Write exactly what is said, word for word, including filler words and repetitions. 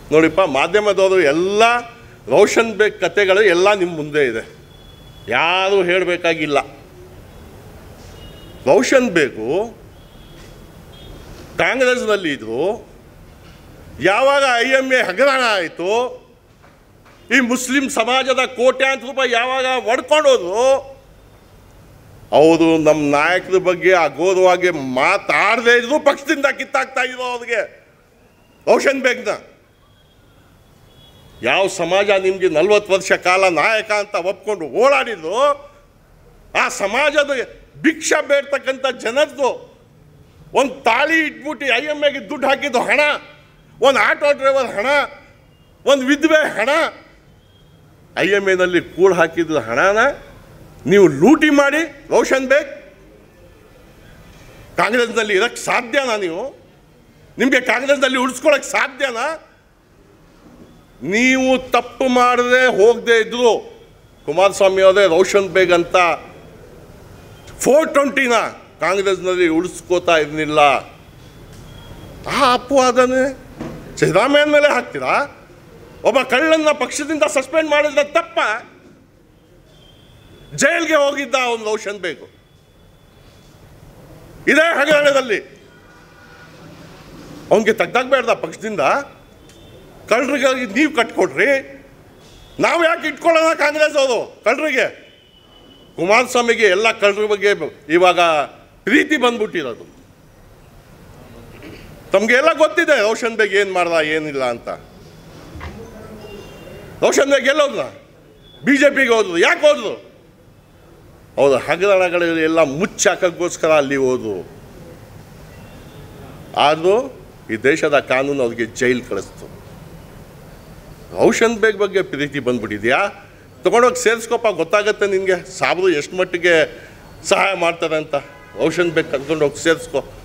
ನೋಡಿಪ್ಪ, ಮಾಧ್ಯಮದವರು ಎಲ್ಲ ರೋಷನ್ ಬೇಗ್ ಕತೆಗಳು ಎಲ್ಲ ನಿಮ್ಮ ಮುಂದೆ ಇದೆ, ಯಾರೂ ಹೇಳಬೇಕಾಗಿಲ್ಲ. ರೋಷನ್ ಬೇಗು ಕಾಂಗ್ರೆಸ್ನಲ್ಲಿ ಇದ್ರು, ಯಾವಾಗ ಐ ಎಮ್ ಎ ಹಗರಣ ಆಯಿತು, ಈ ಮುಸ್ಲಿಂ ಸಮಾಜದ ಕೋಟ್ಯಾಂತರ ರೂಪಾಯಿ ಯಾವಾಗ ಒಡ್ಕೊಂಡೋದ್ರು, ಅವರು ನಮ್ಮ ನಾಯಕರ ಬಗ್ಗೆ ಅಗೌರವಾಗಿ ಮಾತಾಡದೇ ಇದ್ರು ಪಕ್ಷದಿಂದ ಕಿತ್ತಾಕ್ತಾ ಇದ್ರು ಅವ್ರಿಗೆ. ರೋಷನ್ ಬೇಗ್ನ ಯಾವ ಸಮಾಜ ನಿಮಗೆ ನಲ್ವತ್ತು ವರ್ಷ ಕಾಲ ನಾಯಕ ಅಂತ ಒಪ್ಕೊಂಡು ಓಡಾಡಿದ್ರು, ಆ ಸಮಾಜದ ಭಿಕ್ಷೆ ಬೇಡ್ತಕ್ಕಂಥ ಜನರದು ಒಂದು ತಾಳಿ ಇಟ್ಬಿಟ್ಟು ಐ ಎಮ್ ಎಗೆ ದುಡ್ಡು ಹಾಕಿದ್ದು ಹಣ, ಒಂದು ಆಟೋ ಡ್ರೈವರ್ ಹಣ, ಒಂದು ವಿಧವೆ ಹಣ, ಐ ಎಮ್ ಎನಲ್ಲಿ ಕೂಡ ಹಾಕಿದ್ದು ಹಣನ ನೀವು ಲೂಟಿ ಮಾಡಿ ರೋಷನ್ ಬೇಗ್ ಕಾಂಗ್ರೆಸ್ನಲ್ಲಿ ಇರೋಕ್ಕೆ ಸಾಧ್ಯನಾ? ನೀವು ನಿಮಗೆ ಕಾಂಗ್ರೆಸ್ನಲ್ಲಿ ಉಳಿಸ್ಕೊಳ್ಳೋಕ್ಕೆ ಸಾಧ್ಯನಾ? ನೀವು ತಪ್ಪು ಮಾಡದೆ ಹೋಗದೆ ಇದ್ರು ಕುಮಾರಸ್ವಾಮಿ ಅವರೇ ರೋಷನ್ ಬೇಗ್ ಅಂತ ಫೋರ್ ಟ್ವೆಂಟಿನ ಕಾಂಗ್ರೆಸ್ನಲ್ಲಿ ಉಳಿಸ್ಕೋತಾ ಇರಲಿಲ್ಲ. ಆ ಅಪವಾದನೇ ಸಿದ್ದರಾಮಯ್ಯನ ಮೇಲೆ ಹಾಕ್ತೀರಾ? ಒಬ್ಬ ಕಳ್ಳನ್ನ ಪಕ್ಷದಿಂದ ಸಸ್ಪೆಂಡ್ ಮಾಡಿದ್ರೆ ತಪ್ಪ? ಜೈಲ್ಗೆ ಹೋಗಿದ್ದ ಅವನು ರೋಷನ್ ಬೇಗ್. ಇದೇ ಹಗರಣದಲ್ಲಿ ಅವನಿಗೆ ತೆಗ್ದಾಕ್ಬೇಡ್ದ ಪಕ್ಷದಿಂದ? ಕಳ್ಳರಿಗಾಗಿ ನೀವು ಕಟ್ಕೊಡ್ರಿ, ನಾವು ಯಾಕೆ ಇಟ್ಕೊಳ್ಳೋಣ ಕಾಂಗ್ರೆಸ್ ಅವರು ಕಳ್ಳರಿಗೆ? ಕುಮಾರಸ್ವಾಮಿಗೆ ಎಲ್ಲ ಕಳ್ಳರ ಬಗ್ಗೆ ಇವಾಗ ಪ್ರೀತಿ ಬಂದ್ಬಿಟ್ಟಿರೋದು. ತಮಗೆಲ್ಲ ಗೊತ್ತಿದೆ ರೋಷನ್ ಬೇಗ್ ಏನು ಮಾಡ್ದ ಏನಿಲ್ಲ ಅಂತ. ರೋಷನ್ ಬೇಗ್ ಎಲ್ಲೋದ್ನ? ಬಿ ಜೆ ಪಿಗೆ ಹೋದ್ರು. ಯಾಕೆ ಹೋದ್ರು? ಹೌದು, ಹಗರಣಗಳೆಲ್ಲ ಮುಚ್ಚಾಕೋಸ್ಕರ ಅಲ್ಲಿ ಹೋದ್ರು. ಆದರೂ ಈ ದೇಶದ ಕಾನೂನು ಅವ್ರಿಗೆ ಜೈಲ್ ಕಳಿಸ್ತು. ರೋಷನ್ ಬೇಗ್ ಬಗ್ಗೆ ಪ್ರೀತಿ ಬಂದ್ಬಿಟ್ಟಿದ್ಯಾ? ತೊಗೊಂಡೋಗಿ ಸೇರಿಸ್ಕೊಪ್ಪ, ಗೊತ್ತಾಗತ್ತೆ ನಿನಗೆ ಸಾಬ್ರು ಎಷ್ಟು ಮಟ್ಟಿಗೆ ಸಹಾಯ ಮಾಡ್ತಾರೆ ಅಂತ. ರೋಷನ್ ಬೇಗ್ ಕರ್ಕೊಂಡೋಗಿ ಸೇರಿಸ್ಕೊ.